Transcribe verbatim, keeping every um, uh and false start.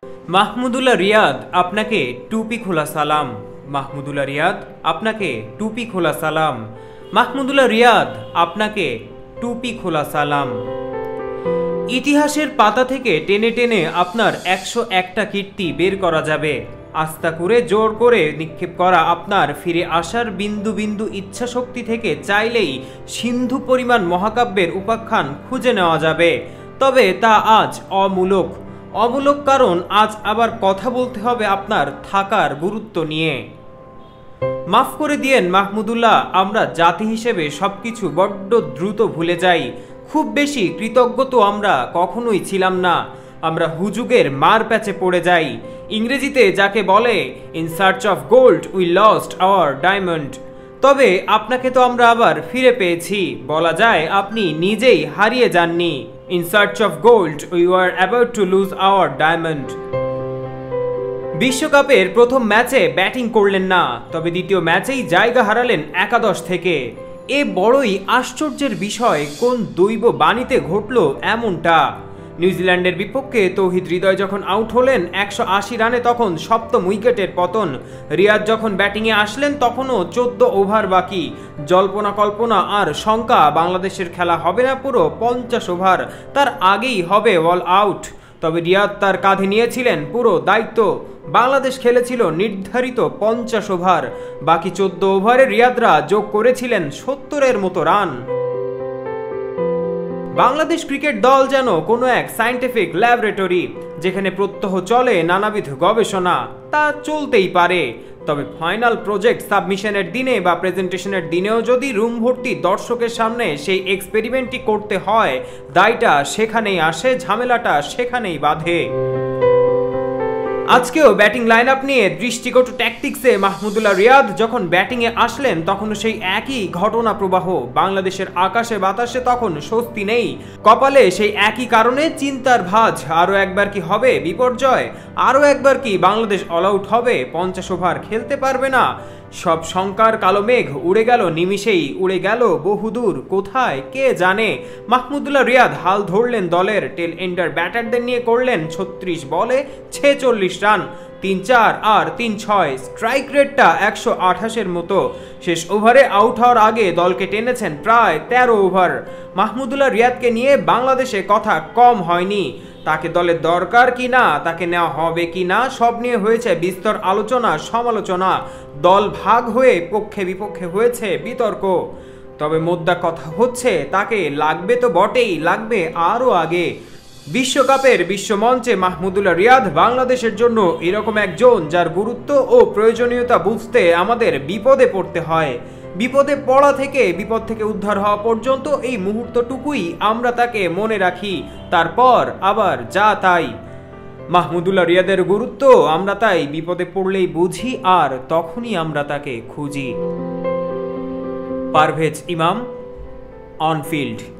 মাহমুদুল্লাহ রিয়াদ আপনাকে টুপি খোলা সালাম। মাহমুদুল্লাহ রিয়াদ আপনাকে টুপি খোলা সালাম। মাহমুদুল্লাহ রিয়াদ আপনাকে টুপি খোলা সালাম। ইতিহাসের পাতা থেকে টেনে টেনে আপনার একশো একটা কীর্তি বের করা যাবে। আস্থা করে জোর করে নিক্ষেপ করা আপনার ফিরে আসার বিন্দু বিন্দু ইচ্ছা শক্তি থেকে চাইলেই সিন্ধু পরিমাণ মহাকাব্যের উপাখ্যান খুঁজে নেওয়া যাবে। তবে তা আজ অমূলক। অমূলক কারণ আজ আবার কথা বলতে হবে আপনার থাকার গুরুত্ব নিয়ে। মাফ করে দিয়েন মাহমুদুল্লাহ, আমরা জাতি হিসেবে সবকিছু বড্ড দ্রুত ভুলে যাই। খুব বেশি কৃতজ্ঞ তো আমরা কখনোই ছিলাম না। আমরা হুজুগের মার প্যাচে পড়ে যাই। ইংরেজিতে যাকে বলে in search of gold we lost our diamond. তবে আপনাকে তো আমরা আবার ফিরে পেয়েছি। বলা যায় আপনি নিজেই হারিয়ে যাননি। In search of gold we were about to lose our diamond. বিশ্বকাপের প্রথম ম্যাচে ব্যাটিং করলেন না, তবে দ্বিতীয় ম্যাচেই জায়গা হারালেন একাদশ থেকে। এ বড়ই আশ্চর্যের বিষয়, কোন দৈব বাণীতে ঘটল এমনটা। নিউজিল্যান্ডের বিপক্ষে তৌহিদ হৃদয় যখন আউট হলেন একশো আশি রানে, তখন সপ্তম উইকেটের পতন। রিয়াদ যখন ব্যাটিংয়ে আসলেন তখনও চোদ্দ ওভার বাকি। জল্পনা কল্পনা আর শঙ্কা বাংলাদেশের খেলা হবে না পুরো পঞ্চাশ ওভার, তার আগেই হবে অল আউট। তবে রিয়াদ তার কাঁধে নিয়েছিলেন পুরো দায়িত্ব। বাংলাদেশ খেলেছিল নির্ধারিত পঞ্চাশ ওভার, বাকি চোদ্দ ওভারে রিয়াদরা যোগ করেছিলেন সত্তরের মতো রান। বাংলাদেশ ক্রিকেট দল যেন কোনো এক সায়েন্টিফিক ল্যাবরেটরি, যেখানে প্রত্যহ চলে নানাবিধ গবেষণা। তা চলতেই পারে, তবে ফাইনাল প্রজেক্ট সাবমিশনের দিনে বা প্রেজেন্টেশনের দিনেও যদি রুম ভর্তি দর্শকের সামনে সেই এক্সপেরিমেন্টটি করতে হয়, দায়টা সেখানেই আসে, ঝামেলাটা সেখানেই বাধে। আজকেও ব্যাটিং লাইন আপ নিয়ে দৃষ্টিকটু ট্যাকটিক্সে মাহমুদুল্লাহ রিয়াদ যখন ব্যাটিংয়ে আসলেন তখন সেই একই ঘটনা প্রবাহ। বাংলাদেশের আকাশে বাতাসে তখন স্বস্তি নেই। কপালে সেই একই কারণে চিন্তার ভাঁজ। আরও একবার কি হবে বিপর্যয়? আরও একবার কি বাংলাদেশ অল আউট হবে, পঞ্চাশ ওভার খেলতে পারবে না? সব শঙ্কার কালো মেঘ উড়ে গেল নিমিষেই, উড়ে গেল বহুদূর কোথায় কে জানে। মাহমুদুল্লাহ রিয়াদ হাল ধরলেন দলের টেল এন্ডার ব্যাটারদের নিয়ে, করলেন ছত্রিশ বলে ছেচল্লিশ রান, তিন চার আর তিন ছয়। স্ট্রাইক রেটটা একশো আঠাশের মতো। শেষ ওভারে আউট হওয়ার আগে দলকে টেনেছেন প্রায় তেরো ওভার। মাহমুদুল্লাহ রিয়াদকে নিয়ে বাংলাদেশে কথা কম হয়নি। তাকে দলের দরকার কি না, তাকে নেওয়া হবে কি না, সব নিয়ে হয়েছে বিস্তর আলোচনা সমালোচনা। দল ভাগ হয়ে পক্ষে বিপক্ষে হয়েছে বিতর্ক। তবে মোদ্দা কথা হচ্ছে তাকে লাগবে তো বটেই, লাগবে আরও আগে। বিশ্বকাপের বিশ্বমঞ্চে মাহমুদুল্লাহ রিয়াদ বাংলাদেশের জন্য এরকম একজন যার গুরুত্ব ও প্রয়োজনীয়তা বুঝতে আমাদের বিপদে পড়তে হয়। বিপদে পড়া থেকে বিপদ থেকে উদ্ধার হওয়া পর্যন্ত এই মুহূর্তটুকুই আমরা তাকে মনে রাখি, তারপর আবার যা তাই। মাহমুদুল্লাহ রিয়াদের গুরুত্ব আমরা তাই বিপদে পড়লেই বুঝি, আর তখনই আমরা তাকে খুঁজি। পারভেজ ইমাম, অনফিল্ড।